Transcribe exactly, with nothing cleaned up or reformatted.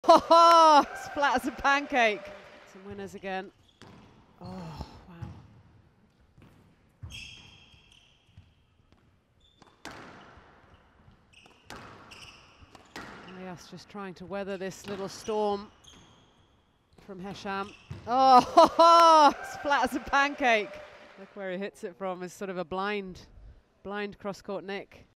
Oh, it's flat as a pancake. Some winners again. Oh, wow. Elias just trying to weather this little storm from Hesham. Oh, it's flat as a pancake. Look where he hits it from. It's sort of a blind, blind cross-court nick.